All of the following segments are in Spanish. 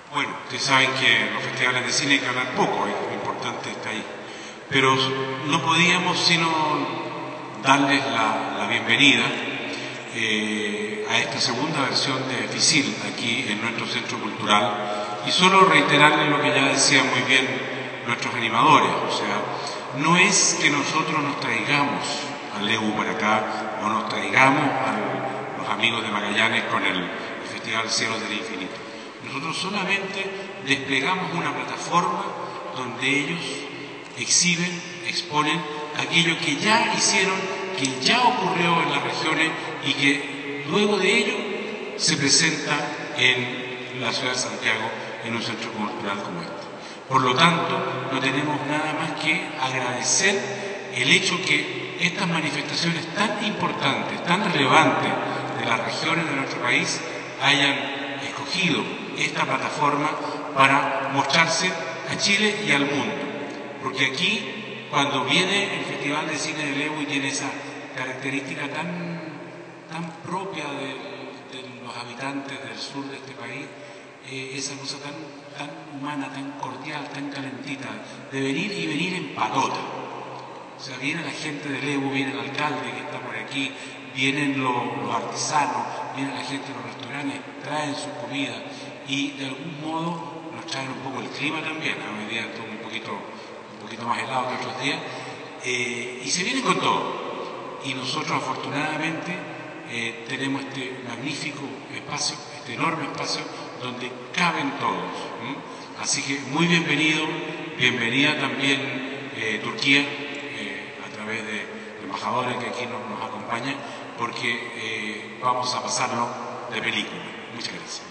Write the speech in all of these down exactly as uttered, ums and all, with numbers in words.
Bueno, ustedes saben que en los festivales de cine hay que hablar poco, ¿eh? Lo importante está ahí. Pero no podíamos sino darles la, la bienvenida eh, a esta segunda versión de FICIL aquí en nuestro centro cultural y solo reiterarles lo que ya decían muy bien nuestros animadores, o sea, no es que nosotros nos traigamos al E U para acá o nos traigamos a los amigos de Magallanes con el, el Festival Cielos del Infinito. Nosotros solamente desplegamos una plataforma donde ellos exhiben, exponen aquello que ya hicieron, que ya ocurrió en las regiones y que luego de ello se presenta en la ciudad de Santiago en un centro cultural como este. Por lo tanto, no tenemos nada más que agradecer el hecho que estas manifestaciones tan importantes, tan relevantes de las regiones de nuestro país hayan escogido esta plataforma para mostrarse a Chile y al mundo. Porque aquí, cuando viene el Festival de Cine del E U y tiene esa característica tan, tan propia de, de los habitantes del sur de este país, eh, esa cosa tan, tan humana, tan cordial, tan calentita, de venir y venir en patota. O sea, viene la gente del E U, viene el alcalde que está por aquí, vienen los, los artesanos, viene la gente de los restaurantes, traen su comida y de algún modo nos traen un poco el clima también. Hoy día estuvo un poquito, un poquito más helado que otros días, eh, y se vienen con todo. Y nosotros afortunadamente eh, tenemos este magnífico espacio, este enorme espacio donde caben todos. ¿m? Así que muy bienvenido, bienvenida también eh, Turquía, eh, a través de, de embajadores que aquí nos, nos acompañan, porque eh, vamos a pasarlo de película. Muchas gracias.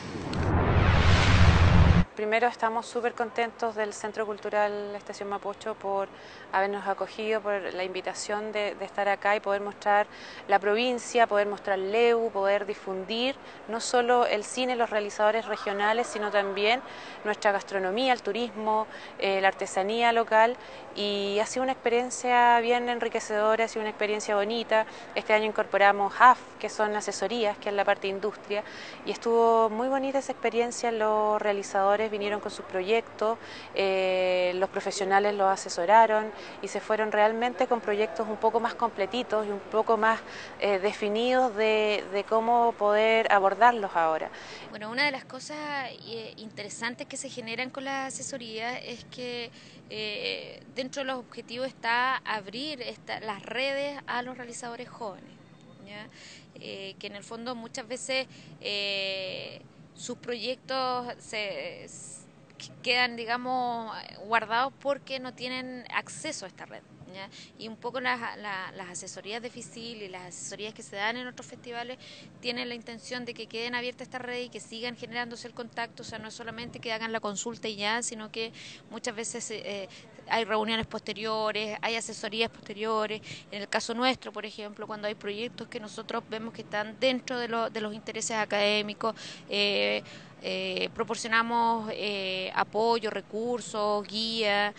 Primero, estamos súper contentos del Centro Cultural Estación Mapocho por habernos acogido, por la invitación de, de estar acá y poder mostrar la provincia, poder mostrar el E U, poder difundir no solo el cine, los realizadores regionales, sino también nuestra gastronomía, el turismo, eh, la artesanía local. Y ha sido una experiencia bien enriquecedora, ha sido una experiencia bonita. Este año incorporamos A F, que son asesorías, que es la parte de industria, y estuvo muy bonita esa experiencia. Los realizadores vinieron con sus proyectos, eh, los profesionales los asesoraron y se fueron realmente con proyectos un poco más completitos y un poco más eh, definidos de, de cómo poder abordarlos ahora. Bueno, una de las cosas eh, interesantes que se generan con la asesoría es que eh, dentro de los objetivos está abrir esta, las redes a los realizadores jóvenes, ¿ya? Eh, que en el fondo muchas veces eh, sus proyectos se, se quedan, digamos, guardados porque no tienen acceso a esta red, ¿ya? Y un poco las, la, las asesorías de FICIL y las asesorías que se dan en otros festivales tienen la intención de que queden abiertas esta red y que sigan generándose el contacto. O sea, no es solamente que hagan la consulta y ya, sino que muchas veces eh, hay reuniones posteriores, hay asesorías posteriores. En el caso nuestro, por ejemplo, cuando hay proyectos que nosotros vemos que están dentro de, lo, de los intereses académicos, eh, Eh, proporcionamos eh, apoyo, recursos, guía,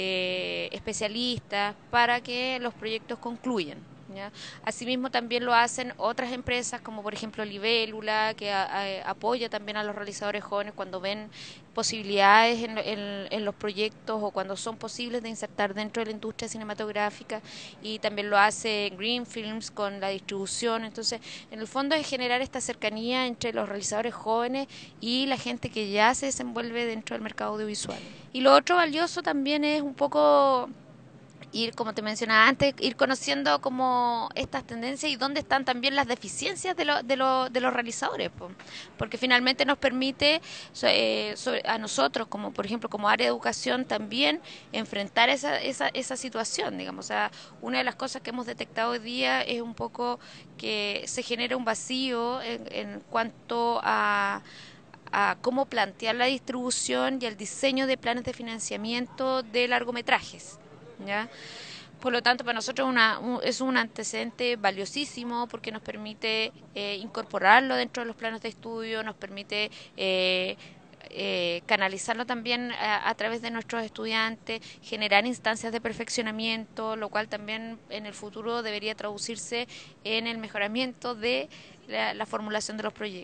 eh, especialistas para que los proyectos concluyan, ¿ya? Asimismo también lo hacen otras empresas como por ejemplo Libélula, que a, a, apoya también a los realizadores jóvenes cuando ven posibilidades en, en, en los proyectos o cuando son posibles de insertar dentro de la industria cinematográfica, y también lo hace Green Films con la distribución. Entonces, en el fondo es generar esta cercanía entre los realizadores jóvenes y la gente que ya se desenvuelve dentro del mercado audiovisual. Y lo otro valioso también es un poco ir, como te mencionaba antes, ir conociendo como estas tendencias y dónde están también las deficiencias de, lo, de, lo, de los realizadores, po. Porque finalmente nos permite eh, sobre, a nosotros, como por ejemplo como área de educación, también enfrentar esa, esa, esa situación, digamos. O sea, una de las cosas que hemos detectado hoy día es un poco que se genera un vacío en, en cuanto a a cómo plantear la distribución y el diseño de planes de financiamiento de largometrajes, ¿ya? Por lo tanto, para nosotros una, un, es un antecedente valiosísimo porque nos permite eh, incorporarlo dentro de los planes de estudio, nos permite eh, eh, canalizarlo también a, a través de nuestros estudiantes, generar instancias de perfeccionamiento, lo cual también en el futuro debería traducirse en el mejoramiento de la, la formulación de los proyectos.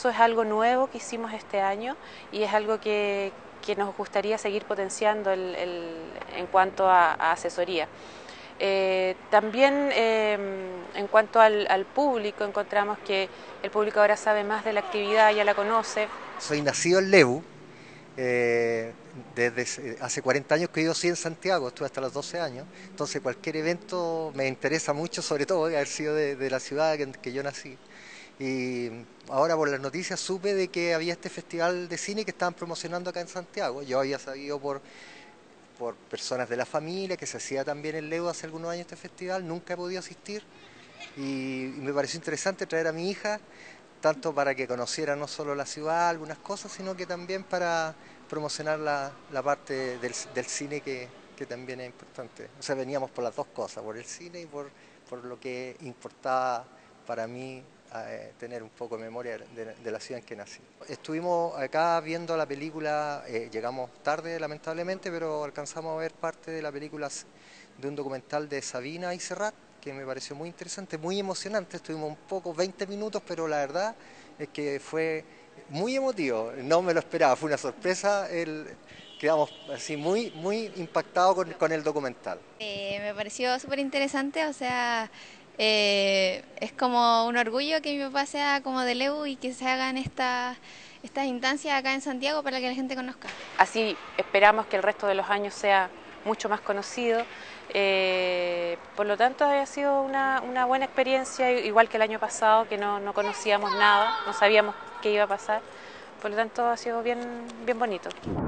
Eso es algo nuevo que hicimos este año y es algo que, que nos gustaría seguir potenciando el, el, en cuanto a, a asesoría. Eh, también eh, en cuanto al, al público, encontramos que el público ahora sabe más de la actividad, ya la conoce. Soy nacido en Lebu, eh, desde hace cuarenta años que vivo sí en Santiago, estuve hasta los doce años, entonces cualquier evento me interesa mucho, sobre todo de haber sido de, de la ciudad en que yo nací. Y ahora por las noticias supe de que había este festival de cine que estaban promocionando acá en Santiago. Yo había sabido por... por personas de la familia, que se hacía también en Lebu hace algunos años este festival, nunca he podido asistir y, y me pareció interesante traer a mi hija, tanto para que conociera no solo la ciudad, algunas cosas, sino que también para promocionar la, la parte del, del cine que, que también es importante. O sea, veníamos por las dos cosas, por el cine y por, por lo que importaba para mí eh, tener un poco de memoria de, de la ciudad en que nací. Estuvimos acá viendo la película, eh, llegamos tarde lamentablemente, pero alcanzamos a ver parte de la película de un documental de Sabina y Serrat, que me pareció muy interesante, muy emocionante. Estuvimos un poco, veinte minutos, pero la verdad es que fue muy emotivo, no me lo esperaba, fue una sorpresa, el, quedamos así muy, muy impactados con, con el documental. Eh, me pareció súper interesante, o sea, eh, es como un orgullo que mi papá sea como de Lebu y que se hagan estas estas instancias acá en Santiago para que la gente conozca. Así esperamos que el resto de los años sea mucho más conocido. Eh, por lo tanto, ha sido una, una buena experiencia, igual que el año pasado, que no, no conocíamos nada, no sabíamos qué iba a pasar. Por lo tanto, ha sido bien, bien bonito.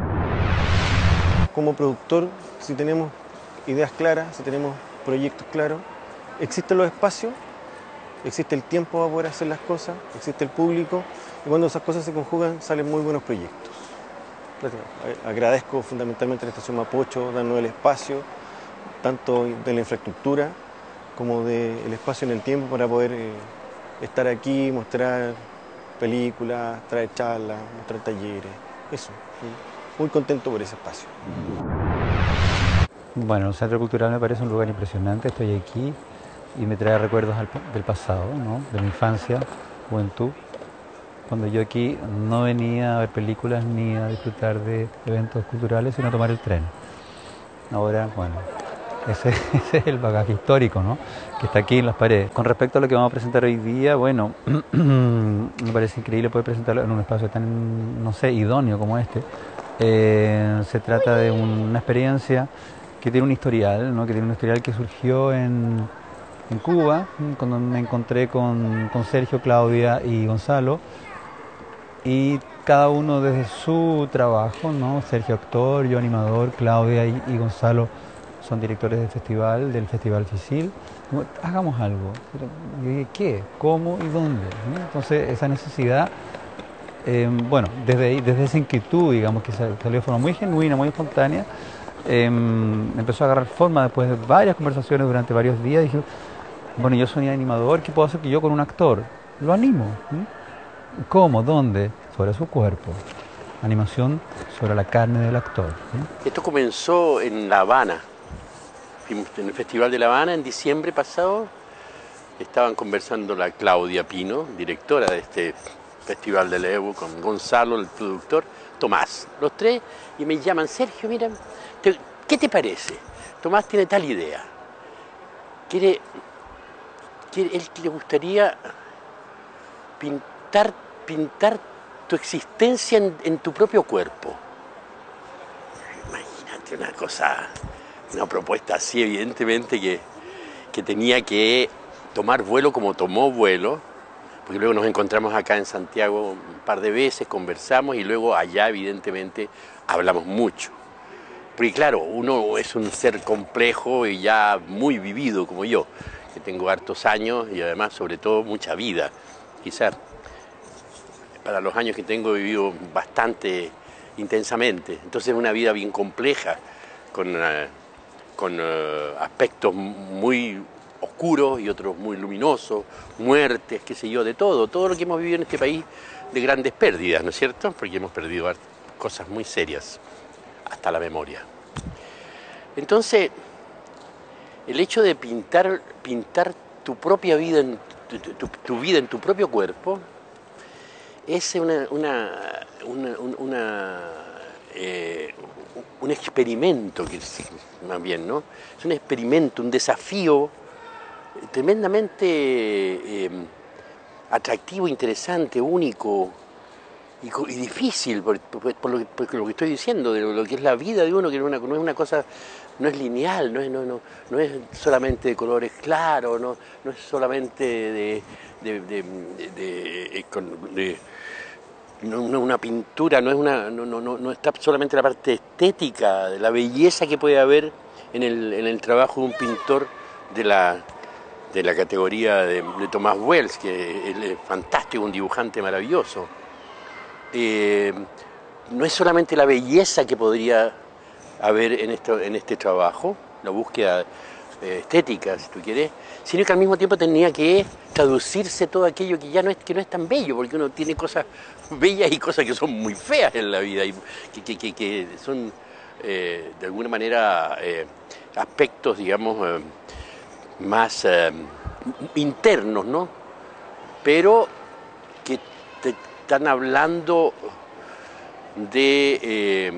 Como productor, si tenemos ideas claras, si tenemos proyectos claros, existen los espacios, existe el tiempo para poder hacer las cosas, existe el público, y cuando esas cosas se conjugan salen muy buenos proyectos. Agradezco fundamentalmente a la Estación Mapocho darnos el espacio, tanto de la infraestructura como del espacio en el tiempo para poder eh, estar aquí, mostrar películas, traer charlas, mostrar talleres, eso. Muy contento por ese espacio. Bueno, el Centro Cultural me parece un lugar impresionante, estoy aquí y me trae recuerdos del pasado, ¿no? De mi infancia, juventud, cuando yo aquí no venía a ver películas ni a disfrutar de eventos culturales, sino a tomar el tren. Ahora, bueno, ese, ese es el bagaje histórico, ¿no? Que está aquí en las paredes. Con respecto a lo que vamos a presentar hoy día, bueno, me parece increíble poder presentarlo en un espacio tan, no sé, idóneo como este. Eh, se trata de una experiencia que tiene un historial, ¿no? Que tiene un historial que surgió en, en Cuba, cuando me encontré con, con Sergio, Claudia y Gonzalo, y cada uno desde su trabajo, ¿no? Sergio actor, yo animador, Claudia y, y Gonzalo son directores del festival, del Festival Fisil. Hagamos algo. ¿Qué? ¿Cómo y dónde? ¿No? Entonces esa necesidad, eh, bueno, desde ahí, desde esa inquietud, digamos, que salió de forma muy genuina, muy espontánea, eh, empezó a agarrar forma después de varias conversaciones durante varios días. Dije, bueno, yo soy animador, ¿qué puedo hacer que yo con un actor? Lo animo. ¿Sí? ¿Cómo? ¿Dónde? Sobre su cuerpo. Animación sobre la carne del actor. ¿Sí? Esto comenzó en La Habana. En el Festival de La Habana, en diciembre pasado, estaban conversando la Claudia Pino, directora de este Festival de Lebu, con Gonzalo, el productor, Tomás, los tres, y me llaman, Sergio, mira, te, ¿qué te parece? Tomás tiene tal idea. Quiere, quiere, él le gustaría pintar, pintar tu existencia en, en tu propio cuerpo. Imagínate una cosa, una propuesta así, evidentemente que, que tenía que tomar vuelo como tomó vuelo, porque luego nos encontramos acá en Santiago un par de veces, conversamos y luego allá evidentemente hablamos mucho. Porque claro, uno es un ser complejo y ya muy vivido como yo, que tengo hartos años y además sobre todo mucha vida. Quizás para los años que tengo he vivido bastante intensamente, entonces es una vida bien compleja, con, uh, con uh, aspectos muy oscuros y otros muy luminosos, muertes, qué sé yo, de todo, todo lo que hemos vivido en este país de grandes pérdidas, ¿no es cierto? Porque hemos perdido cosas muy serias, hasta la memoria. Entonces, el hecho de pintar, pintar tu propia vida, en, tu, tu, tu vida en tu propio cuerpo, es una, una, una, una eh, un experimento, que es, más bien, ¿no? Es un experimento, un desafío tremendamente eh, atractivo, interesante, único y, y difícil, por, por, por, lo que, por lo que estoy diciendo, de lo, lo que es la vida de uno, que no es una, no es una cosa, no es lineal, no es, no, no, no es solamente de colores claros, no, no es solamente de, de, de, de, de, de, de no, no una pintura, no es una, no, no, no está solamente la parte estética, de la belleza que puede haber en el, en el trabajo de un pintor de la, de la categoría de, de Thomas Wells, que es fantástico, un dibujante maravilloso. Eh, no es solamente la belleza que podría haber en, esto, en este trabajo, la búsqueda eh, estética, si tú quieres, sino que al mismo tiempo tenía que traducirse todo aquello que ya no es, que no es tan bello, porque uno tiene cosas bellas y cosas que son muy feas en la vida, y que, que, que, que son eh, de alguna manera eh, aspectos, digamos, eh, más eh, internos, ¿no? Pero que te están hablando de, eh,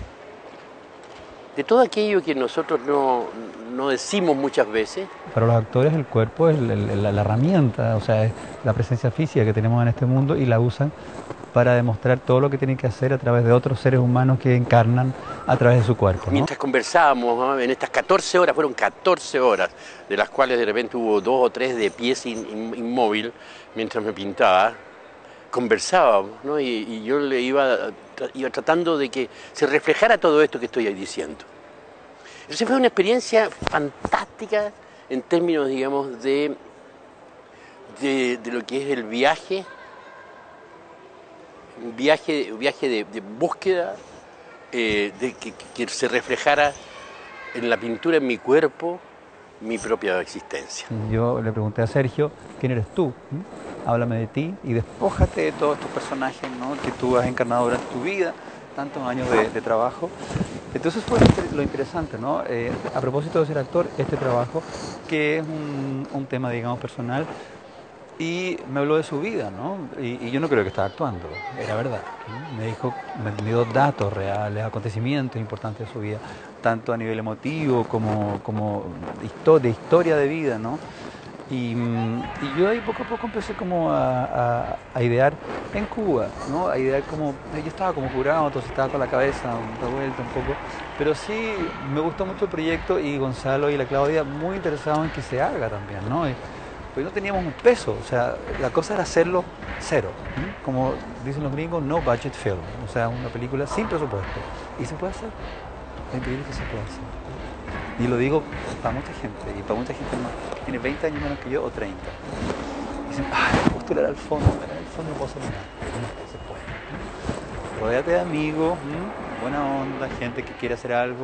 de todo aquello que nosotros no, no decimos muchas veces. Para los actores el cuerpo es la, la, la herramienta, o sea, es la presencia física que tenemos en este mundo y la usan para demostrar todo lo que tienen que hacer a través de otros seres humanos que encarnan a través de su cuerpo, ¿no? Mientras conversábamos, ¿no? En estas catorce horas, fueron catorce horas, de las cuales de repente hubo dos o tres de pies in, in, inmóvil, mientras me pintaba, conversábamos, ¿no? Y, y yo le iba, iba tratando de que se reflejara todo esto que estoy ahí diciendo. Entonces fue una experiencia fantástica en términos, digamos, de, de, de lo que es el viaje, un viaje, un viaje de, de búsqueda, eh, de que, que se reflejara en la pintura, en mi cuerpo, mi propia existencia. Yo le pregunté a Sergio, ¿quién eres tú? ¿Mm? Háblame de ti y despójate de todos estos personajes, ¿no?, que tú has encarnado durante tu vida, tantos años de, de trabajo. Entonces fue lo interesante, ¿no? Eh, a propósito de ser actor, este trabajo, que es un, un tema, digamos, personal, y me habló de su vida, ¿no? Y, y yo no creo que estaba actuando, era verdad, ¿no? Me dijo, me dio datos reales, acontecimientos importantes de su vida, tanto a nivel emotivo como, como histo- de historia de vida, ¿no? Y, y yo ahí poco a poco empecé como a, a, a idear en Cuba, ¿no? A idear como, yo estaba como jurado, entonces estaba con la cabeza revuelta un poco, pero sí me gustó mucho el proyecto y Gonzalo y la Claudia muy interesados en que se haga también, ¿no? Y, pues no teníamos un peso, o sea, la cosa era hacerlo cero, ¿sí? Como dicen los gringos, no budget film, o sea, una película sin presupuesto. Y se puede hacer, es increíble que se puede hacer. Y lo digo para mucha gente, y para mucha gente más, tiene veinte años menos que yo o treinta. Y dicen, ay, postular al fondo, pero al fondo no puedo hacer nada. No, se puede. Rodéate de amigos, ¿sí? Buena onda, gente que quiere hacer algo.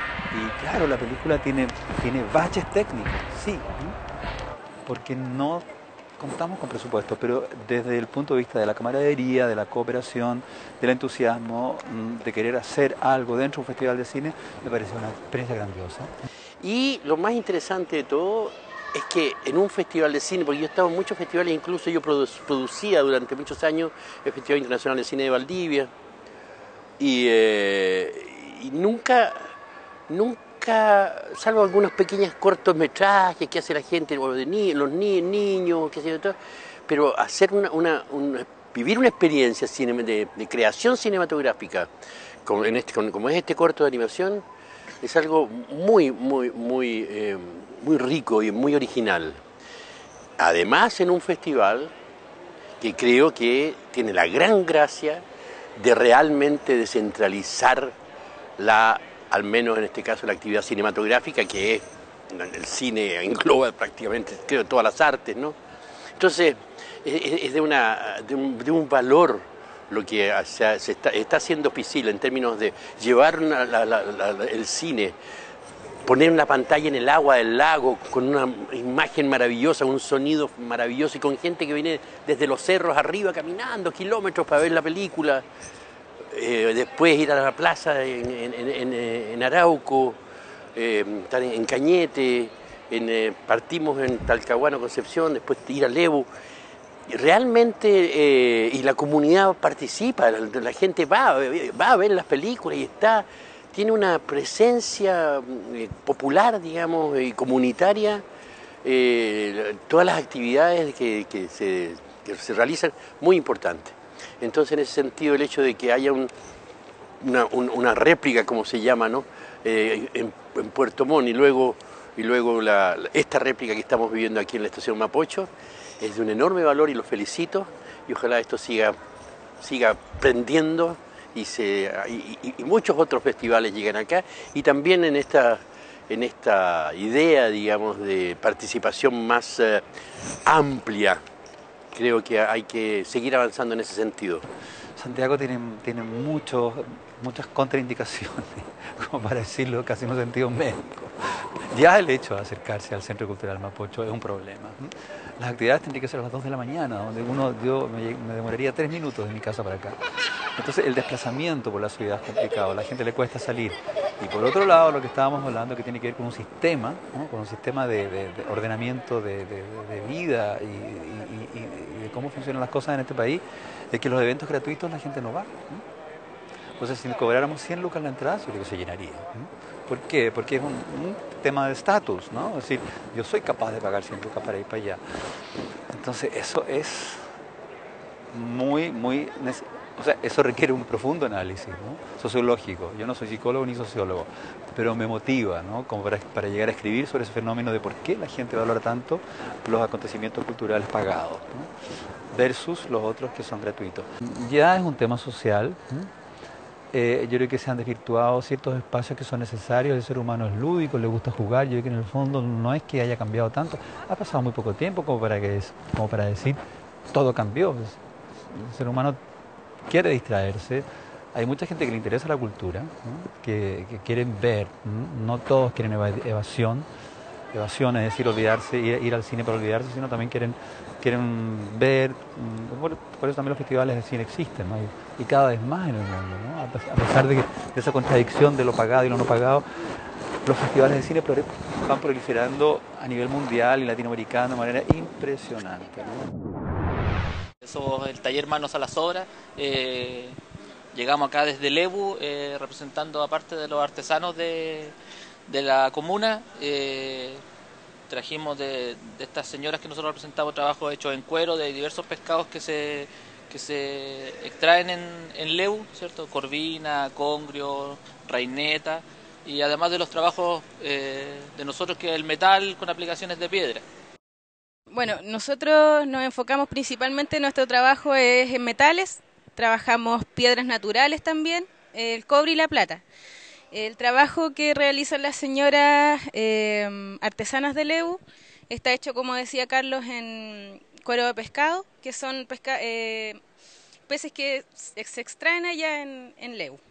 Y claro, la película tiene, tiene baches técnicos, sí, ¿sí? Porque no contamos con presupuesto, pero desde el punto de vista de la camaradería, de la cooperación, del entusiasmo, de querer hacer algo dentro de un festival de cine, me pareció una experiencia grandiosa. Y lo más interesante de todo es que en un festival de cine, porque yo he estado en muchos festivales, incluso yo produ producía durante muchos años el Festival Internacional de Cine de Valdivia, y, eh, y nunca, nunca, salvo algunos pequeños cortometrajes que hace la gente, de ni, los ni, niños, qué sé yo, todo, pero hacer una, una, una, vivir una experiencia cine, de, de creación cinematográfica, como, en este, como es este corto de animación, es algo muy, muy, muy, eh, muy rico y muy original. Además, en un festival que creo que tiene la gran gracia de realmente descentralizar la, al menos en este caso, la actividad cinematográfica, que es, el cine engloba prácticamente, creo, todas las artes, ¿no? Entonces, es, es de, una, de, un, de un valor lo que se, se está, está haciendo Piscila en términos de llevar una, la, la, la, el cine, poner una pantalla en el agua del lago con una imagen maravillosa, un sonido maravilloso y con gente que viene desde los cerros arriba caminando kilómetros para ver la película, eh, después ir a la plaza en, en, en, en Arauco, eh, estar en Cañete, en, eh, partimos en Talcahuano, Concepción, después ir a Lebu. realmente, eh, y la comunidad participa, la, la gente va, va a ver las películas y está, tiene una presencia eh, popular, digamos, y comunitaria, eh, todas las actividades que, que, se, que se realizan, muy importantes. Entonces, en ese sentido, el hecho de que haya un, una, un, una réplica, como se llama, ¿no? eh, en, en Puerto Montt, y luego, y luego la, esta réplica que estamos viviendo aquí en la estación Mapocho, es de un enorme valor y los felicito, y ojalá esto siga, siga prendiendo y, se, y, y, y muchos otros festivales lleguen acá, y también en esta, en esta idea, digamos, de participación más eh, amplia. Creo que hay que seguir avanzando en ese sentido. Santiago tiene, tiene muchos, muchas contraindicaciones, como para decirlo casi en un sentido médico. Ya el hecho de acercarse al Centro Cultural Mapocho es un problema. Las actividades tendrían que ser a las dos de la mañana, donde uno, yo me, me demoraría tres minutos de mi casa para acá. Entonces el desplazamiento por la ciudad es complicado, a la gente le cuesta salir. Y por otro lado, lo que estábamos hablando, que tiene que ver con un sistema, ¿no? Con un sistema de, de, de ordenamiento de, de, de vida y, y, y, y de cómo funcionan las cosas en este país, es que los eventos gratuitos la gente no va, ¿no? Entonces, si cobráramos cien lucas la entrada, yo creo que se llenaría, ¿no? ¿Por qué? Porque es un, un tema de estatus, ¿no? Es decir, yo soy capaz de pagar cien lucas para ir para allá. Entonces, eso es muy, muy... O sea, eso requiere un profundo análisis, ¿no? Sociológico. Yo no soy psicólogo ni sociólogo, pero me motiva, ¿no? Como para, para llegar a escribir sobre ese fenómeno de por qué la gente valora tanto los acontecimientos culturales pagados, ¿no? Versus los otros que son gratuitos. Ya es un tema social, ¿no? Eh, yo creo que se han desvirtuado ciertos espacios que son necesarios, el ser humano es lúdico, le gusta jugar, yo creo que en el fondo no es que haya cambiado tanto, ha pasado muy poco tiempo como para, que, como para decir todo cambió. El ser humano quiere distraerse, hay mucha gente que le interesa la cultura, ¿no? que, que quieren ver, ¿no? No todos quieren evasión, evasión es decir, olvidarse, ir, ir al cine para olvidarse, sino también quieren, quieren ver, por, por eso también los festivales de cine existen, ¿no? y, y cada vez más en el mundo, ¿no? A pesar de, que, de esa contradicción de lo pagado y lo no pagado, los festivales de cine van proliferando a nivel mundial y latinoamericano de manera impresionante, ¿no? Somos el taller Manos a las Obras, eh, llegamos acá desde Lebu, eh, representando aparte de los artesanos de, de la comuna, eh, trajimos de, de estas señoras que nosotros representamos trabajos hechos en cuero de diversos pescados que se, que se extraen en, en Lebu, ¿cierto? Corvina, congrio, reineta, y además de los trabajos eh, de nosotros que es el metal con aplicaciones de piedra. Bueno, nosotros nos enfocamos principalmente, nuestro trabajo es en metales, trabajamos piedras naturales también, el cobre y la plata. El trabajo que realizan las señoras eh, artesanas de Lebu está hecho, como decía Carlos, en cuero de pescado, que son pesca eh, peces que se extraen allá en, en Lebu.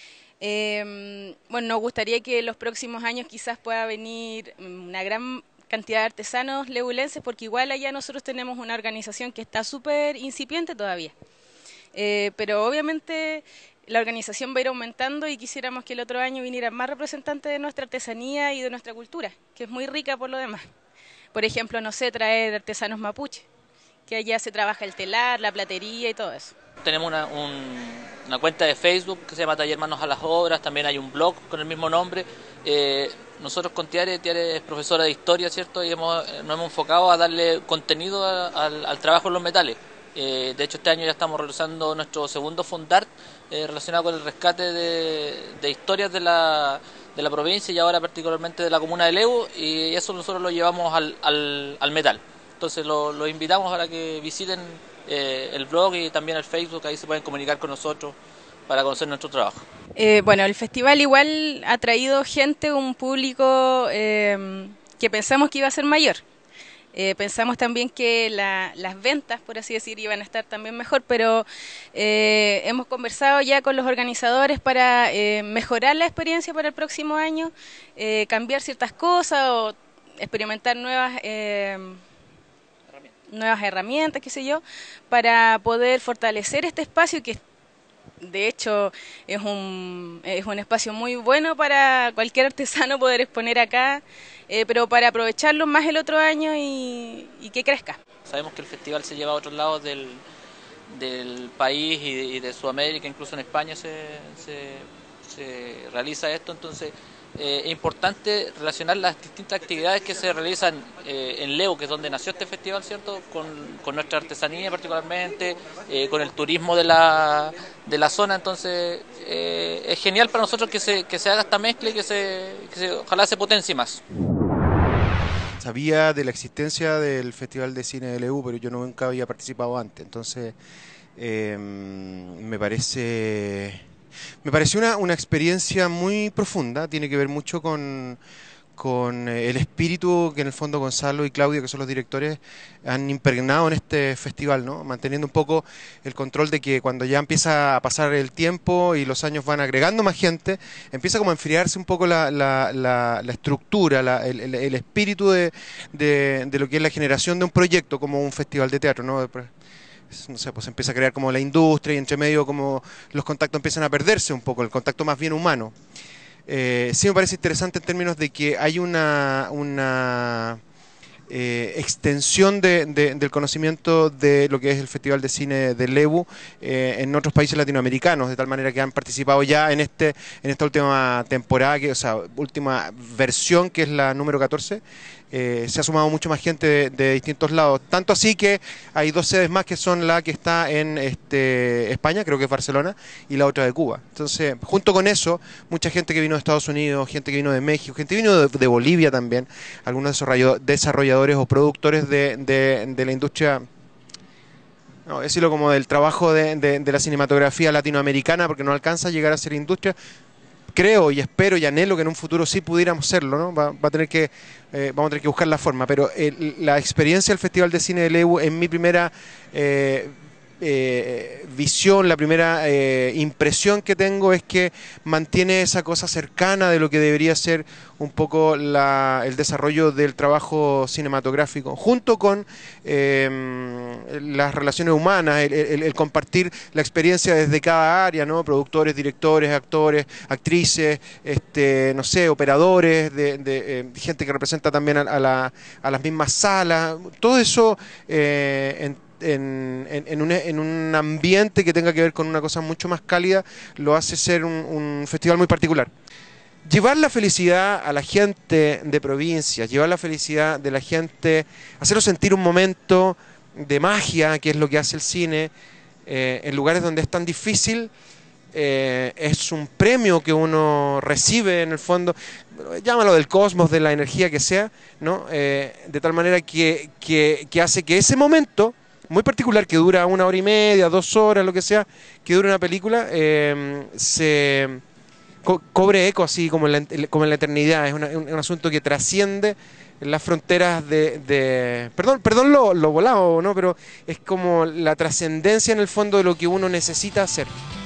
Eh, bueno, nos gustaría que en los próximos años quizás pueda venir una gran cantidad de artesanos lebulenses, porque igual allá nosotros tenemos una organización que está súper incipiente todavía. Eh, pero obviamente la organización va a ir aumentando y quisiéramos que el otro año vinieran más representantes de nuestra artesanía y de nuestra cultura, que es muy rica por lo demás. Por ejemplo, no sé, traer artesanos mapuche, que allá se trabaja el telar, la platería y todo eso. Tenemos una, un, una cuenta de Facebook que se llama Taller Manos a las Obras, también hay un blog con el mismo nombre. Eh, nosotros con Tiare, Tiare es profesora de historia, ¿cierto? Y hemos, nos hemos enfocado a darle contenido a, a, al trabajo en los metales. Eh, de hecho, este año ya estamos realizando nuestro segundo Fundart eh, relacionado con el rescate de, de historias de la, de la provincia y ahora particularmente de la comuna de Lebu, y eso nosotros lo llevamos al, al, al metal. Entonces los lo invitamos para que visiten eh, el blog y también el Facebook, ahí se pueden comunicar con nosotros para conocer nuestro trabajo. Eh, bueno, el festival igual ha traído gente, un público eh, que pensamos que iba a ser mayor. Eh, pensamos también que la, las ventas, por así decir, iban a estar también mejor, pero eh, hemos conversado ya con los organizadores para eh, mejorar la experiencia para el próximo año, eh, cambiar ciertas cosas o experimentar nuevas, eh, herramientas. nuevas herramientas, qué sé yo, para poder fortalecer este espacio que de hecho es un, es un espacio muy bueno para cualquier artesano poder exponer acá, eh, pero para aprovecharlo más el otro año y, y que crezca. Sabemos que el festival se lleva a otros lados del, del país y de, y de Sudamérica, incluso en España se, se, se realiza esto, entonces eh, es importante relacionar las distintas actividades que se realizan eh, en Leu, que es donde nació este festival, ¿cierto?, con, con nuestra artesanía particularmente, eh, con el turismo de la, de la zona, entonces eh, es genial para nosotros que se, que se haga esta mezcla y que, se, que se, ojalá se potencie más. Sabía de la existencia del Festival de Cine de Leu, pero yo nunca había participado antes, entonces eh, me parece... Me pareció una, una experiencia muy profunda, tiene que ver mucho con, con el espíritu que en el fondo Gonzalo y Claudia, que son los directores, han impregnado en este festival, ¿no? Manteniendo un poco el control de que cuando ya empieza a pasar el tiempo y los años van agregando más gente, empieza como a enfriarse un poco la, la, la, la estructura, la, el, el, el espíritu de, de, de lo que es la generación de un proyecto como un festival de teatro, ¿no? No sé, pues empieza a crear como la industria y entre medio como los contactos empiezan a perderse un poco, el contacto más bien humano. Eh, sí me parece interesante en términos de que hay una, una eh, extensión de, de, del conocimiento de lo que es el Festival de Cine de Leu eh, en otros países latinoamericanos, de tal manera que han participado ya en este en esta última temporada, que, o sea, última versión, que es la número catorce. Eh, se ha sumado mucho más gente de, de distintos lados, tanto así que hay dos sedes más, que son la que está en este, España, creo que es Barcelona, y la otra de Cuba. Entonces, junto con eso, mucha gente que vino de Estados Unidos, gente que vino de México, gente que vino de, de Bolivia también, algunos desarrolladores o productores de, de, de la industria, no, decirlo como del trabajo de, de, de la cinematografía latinoamericana, porque no alcanza a llegar a ser industria. Creo y espero y anhelo que en un futuro sí pudiéramos serlo, ¿no? Va, va a tener que, eh, vamos a tener que buscar la forma, pero el, la experiencia del Festival de Cine de Leu, en mi primera eh, eh, visión, la primera eh, impresión que tengo es que mantiene esa cosa cercana de lo que debería ser un poco la, el desarrollo del trabajo cinematográfico, junto con eh, las relaciones humanas, el, el, el compartir la experiencia desde cada área, ¿no? Productores, directores, actores, actrices, este, no sé, operadores, de, de, eh, gente que representa también a, a, la, a las mismas salas, todo eso eh, en En, en, en, un, en un ambiente que tenga que ver con una cosa mucho más cálida, lo hace ser un, un festival muy particular. Llevar la felicidad a la gente de provincia, llevar la felicidad de la gente, hacerlo sentir un momento de magia, que es lo que hace el cine, eh, en lugares donde es tan difícil, eh, es un premio que uno recibe en el fondo, llámalo del cosmos, de la energía que sea, ¿no? Eh, de tal manera que, que, que hace que ese momento muy particular, que dura una hora y media, dos horas, lo que sea, que dura una película, eh, se co cobre eco así como en la, como en la eternidad. Es una, un, un asunto que trasciende las fronteras de... de perdón, perdón lo, lo volado, ¿no? Pero es como la trascendencia en el fondo de lo que uno necesita hacer.